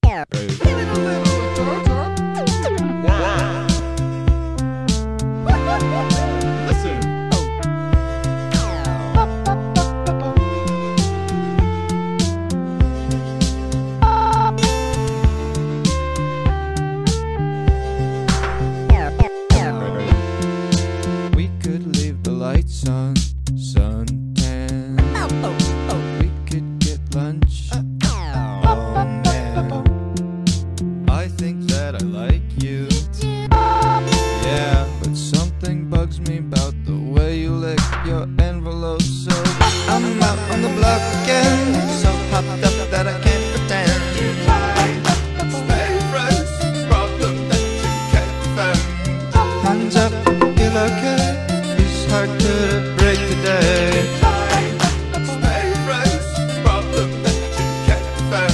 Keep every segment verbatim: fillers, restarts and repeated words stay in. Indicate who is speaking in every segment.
Speaker 1: We could leave the lights on, suntan. We could get lunch. Oh man, I think that I like you. Yeah, but something bugs me about the way you lick your envelope. So I'm out on the block again, so hopped up that I can't pretend. Stay friends, problem that you can't defend. Hands up, feel okay. It's hard to break today. Stay friends, problem that you can't defend.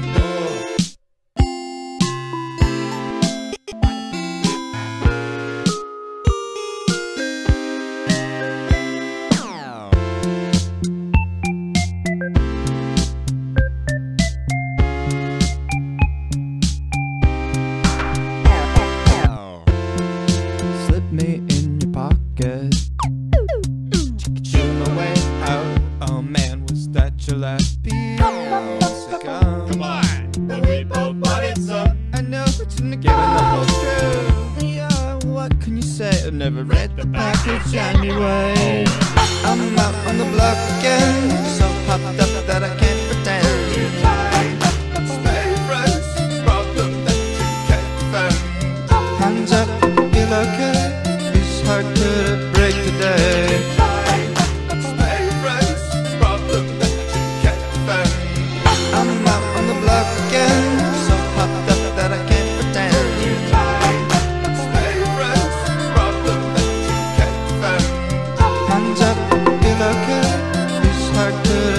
Speaker 1: Slip me in your pocket. Chew my way out. Oh man, was that your last piece? Come on, we both wanted some. I know, but you're not giving the whole truth. Yeah, what can you say? I never read the package anyway. I'm out on the block again, so hopped up that I can't pretend. Stay friends, problem that you can't defend. Hands up, feel okay. It's hard to break today. Stay friends, problem that you can't defend. I'm out on the block again, so hopped up that I can't pretend. Stay friends, problem that you can't defend. Hands up, feel okay. It's hard to